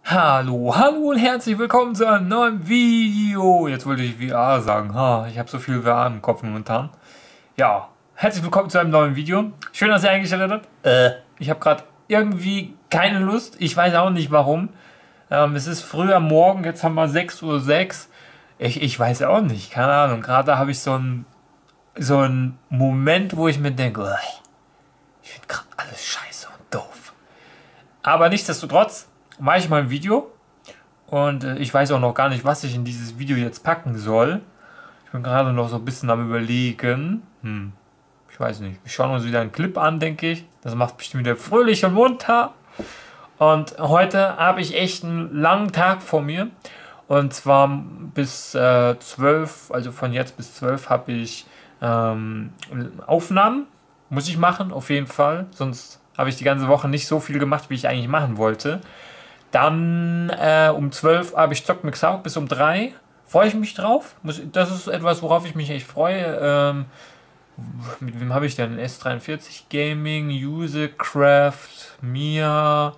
Hallo, hallo und herzlich willkommen zu einem neuen Video. Jetzt wollte ich VR sagen. Ich habe so viel VR im Kopf momentan. Ja, herzlich willkommen zu einem neuen Video. Schön, dass ihr eingeschaltet habt. Ich habe gerade irgendwie keine Lust. Ich weiß auch nicht warum. Es ist früh am Morgen, jetzt haben wir 6:06 Uhr. Ich weiß auch nicht, keine Ahnung. Gerade habe ich so einen Moment, wo ich mir denke, ich finde gerade alles scheiße und doof. Aber nichtsdestotrotz mache ich mal ein Video und ich weiß auch noch gar nicht, was ich in dieses Video jetzt packen soll. Ich bin gerade noch so ein bisschen am Überlegen. Ich weiß nicht. Wir schauen uns wieder einen Clip an, denke ich. Das macht bestimmt wieder fröhlich und munter. Und heute habe ich echt einen langen Tag vor mir. Und zwar bis 12, also von jetzt bis 12 habe ich Aufnahmen. Muss ich machen, auf jeden Fall. Sonst habe ich die ganze Woche nicht so viel gemacht, wie ich eigentlich machen wollte. Dann um 12 habe ich Zock mit Xauk bis um 3. Freue ich mich drauf. Das ist etwas, worauf ich mich echt freue. Mit wem habe ich denn? S43 Gaming, Usecraft, Mia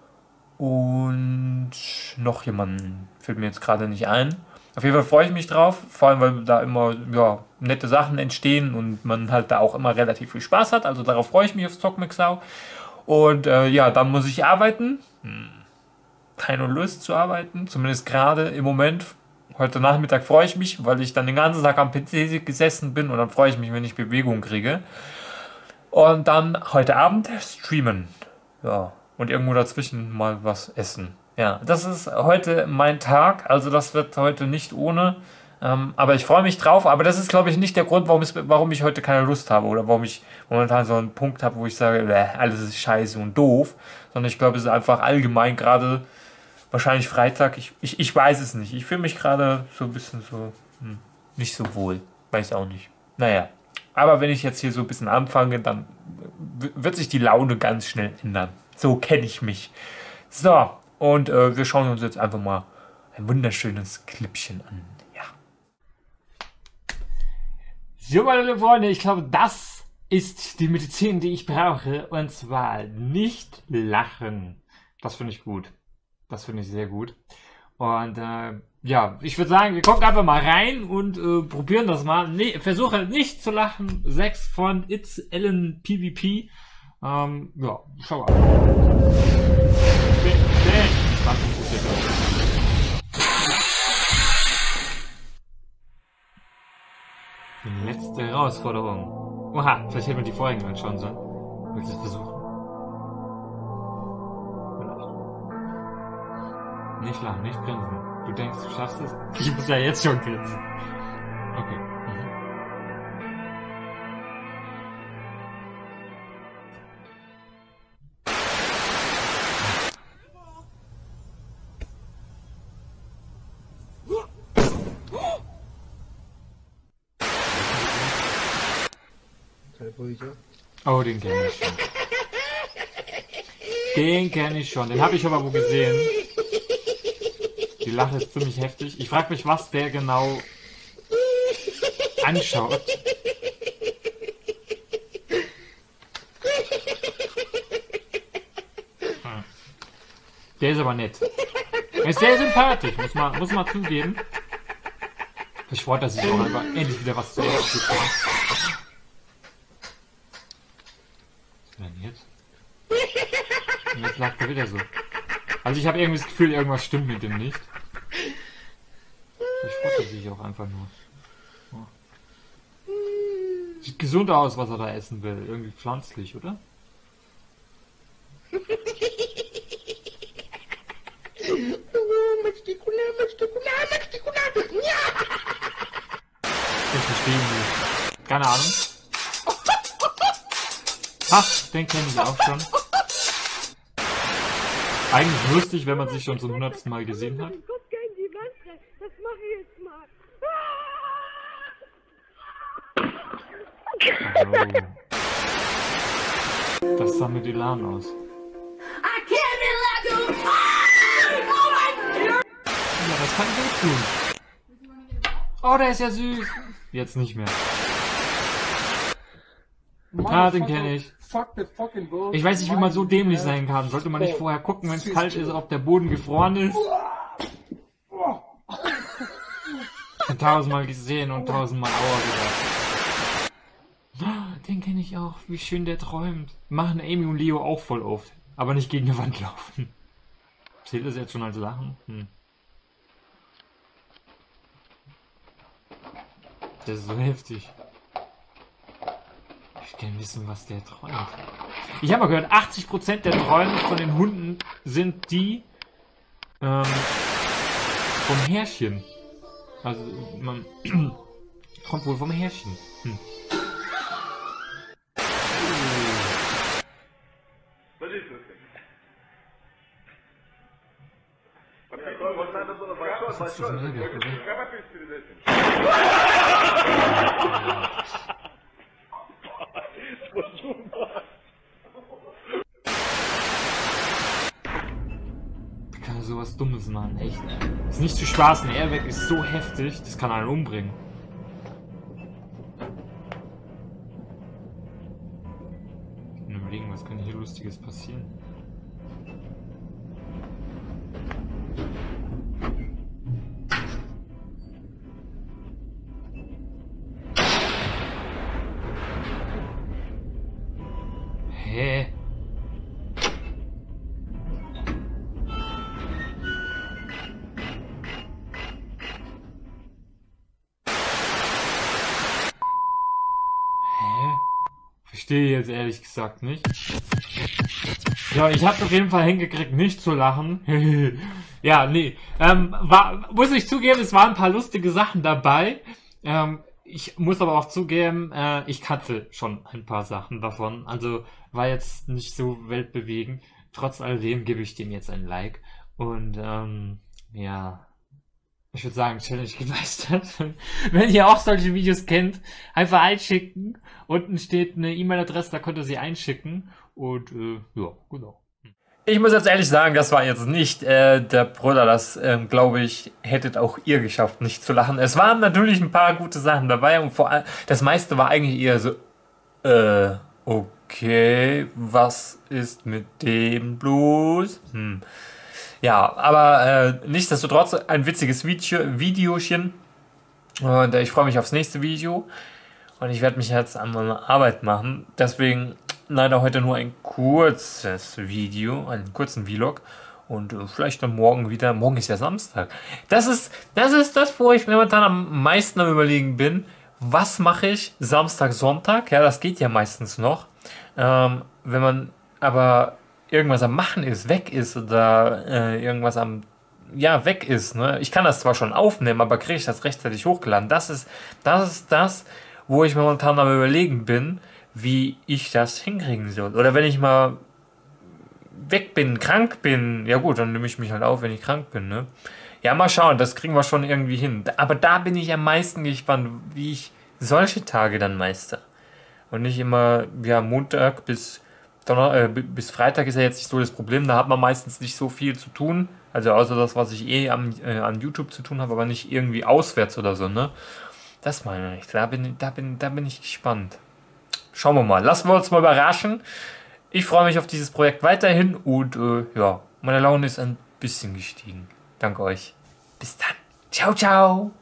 und noch jemanden. Fällt mir jetzt gerade nicht ein. Auf jeden Fall freue ich mich drauf. Vor allem, weil da immer nette Sachen entstehen und man halt da auch immer relativ viel Spaß hat. Also darauf freue ich mich auf Zock mit Xauk. Und dann muss ich arbeiten. Keine Lust zu arbeiten, zumindest gerade im Moment. Heute Nachmittag freue ich mich, weil ich dann den ganzen Tag am PC gesessen bin und dann freue ich mich, wenn ich Bewegung kriege. Und dann heute Abend streamen. Ja, und irgendwo dazwischen mal was essen. Ja, das ist heute mein Tag, also das wird heute nicht ohne. Aber ich freue mich drauf, aber das ist, glaube ich, nicht der Grund, warum ich heute keine Lust habe oder warum ich momentan so einen Punkt habe, wo ich sage, alles ist scheiße und doof. Sondern ich glaube, es ist einfach allgemein gerade wahrscheinlich Freitag. Ich weiß es nicht. Ich fühle mich gerade so ein bisschen so nicht so wohl. Weiß auch nicht. Naja. Aber wenn ich jetzt hier so ein bisschen anfange, dann wird sich die Laune ganz schnell ändern. So kenne ich mich. So. Und wir schauen uns jetzt einfach mal ein wunderschönes Clipchen an. Ja. So, meine lieben Freunde, ich glaube, das ist die Medizin, die ich brauche. Und zwar nicht lachen. Das finde ich gut. Das finde ich sehr gut. Und ich würde sagen, wir gucken einfach mal rein und probieren das mal. Versuche nicht zu lachen. 6 von It's Ellen PvP. Schau mal. Die letzte Herausforderung. Oha, vielleicht hätten wir die vorigen anschauen sollen. Willst du es versuchen? Nicht lachen, nicht grinsen. Du denkst, du schaffst es? Ich muss ja jetzt schon grinsen. Okay. Oh, den kenne ich schon. Den kenne ich schon. Den habe ich aber wo gesehen. Die Lache ist ziemlich heftig. Ich frage mich, was der genau anschaut. Der ist aber nett. Er ist sehr sympathisch, muss man zugeben. Ich freue, dass ich auch einfach endlich wieder was zu essen bekomme. Was ist denn jetzt? Und jetzt lacht er wieder so. Also ich habe irgendwie das Gefühl, irgendwas stimmt mit dem nicht. Ich freue sich auch einfach nur. Oh. Sieht gesund aus, was er da essen will. Irgendwie pflanzlich, oder? Ich verstehe nicht. Keine Ahnung. Den kenne ich auch schon. Eigentlich lustig, wenn man sich schon zum 100. Mal gesehen hat. Das mache ich jetzt mal. Oh. Das sah mit Elan aus. Ja, das kann ich tun. Oh, der ist ja süß. Jetzt nicht mehr. Den kenne ich. Ich weiß nicht, wie man so dämlich sein kann. Sollte man nicht vorher gucken, wenn es kalt ist, ob der Boden gefroren ist? Tausendmal gesehen und tausendmal Aua gesagt. Den kenne ich auch. Wie schön der träumt. Machen Amy und Leo auch voll oft. Aber nicht gegen die Wand laufen. Zählt das jetzt schon als Lachen? Das ist so heftig. Ich will gerne wissen, was der träumt. Ich habe mal gehört, 80% der Träume von den Hunden sind die vom Herrchen. Also man kommt wohl vom Herrchen. Was ist das Wie kann er sowas Dummes machen? Echt? Das ist nicht zu Spaß. Ein Airbag ist so heftig, das kann einen umbringen. Ich kann überlegen, was könnte hier Lustiges passieren? Hä? Verstehe jetzt ehrlich gesagt nicht. Ja, ich habe auf jeden Fall hingekriegt, nicht zu lachen. Ja, nee. Muss ich zugeben, es waren ein paar lustige Sachen dabei. Ich muss aber auch zugeben, ich kannte schon ein paar Sachen davon. Also war jetzt nicht so weltbewegend. Trotz alledem gebe ich dem jetzt ein Like. Und ja, ich würde sagen, Challenge gemeistert. Wenn ihr auch solche Videos kennt, einfach einschicken. Unten steht eine E-Mail-Adresse, da könnt ihr sie einschicken. Und ja, genau. Ich muss jetzt ehrlich sagen, das war jetzt nicht der Brüller. Das, glaube ich, hättet auch ihr geschafft, nicht zu lachen. Es waren natürlich ein paar gute Sachen dabei. Und vor allem, das meiste war eigentlich eher so, okay, was ist mit dem bloß? Ja, aber nichtsdestotrotz ein witziges Videochen. Und ich freue mich aufs nächste Video. Und ich werde mich jetzt an meine Arbeit machen. Deswegen leider heute nur ein kurzes Video, einen kurzen Vlog. Und vielleicht dann morgen wieder. Morgen ist ja Samstag. Das ist das, wo ich momentan am meisten am Überlegen bin. Was mache ich Samstag, Sonntag? Ja, das geht ja meistens noch. Wenn man aber irgendwas am Machen ist, weg ist oder irgendwas am weg ist. Ne? Ich kann das zwar schon aufnehmen, aber kriege ich das rechtzeitig hochgeladen? Das ist das, wo ich momentan am Überlegen bin, wie ich das hinkriegen soll. Oder wenn ich mal weg bin, krank bin, ja gut, dann nehme ich mich halt auf, wenn ich krank bin. Ne? Ja, mal schauen, das kriegen wir schon irgendwie hin. Aber da bin ich am meisten gespannt, wie ich solche Tage dann meister. Und nicht immer, ja, Montag bis Freitag ist ja jetzt nicht so das Problem, da hat man meistens nicht so viel zu tun, also außer das, was ich an YouTube zu tun habe, aber nicht irgendwie auswärts oder so, ne? Das meine ich, da bin ich gespannt. Schauen wir mal, lassen wir uns mal überraschen. Ich freue mich auf dieses Projekt weiterhin und ja, meine Laune ist ein bisschen gestiegen. Danke euch. Bis dann. Ciao, ciao.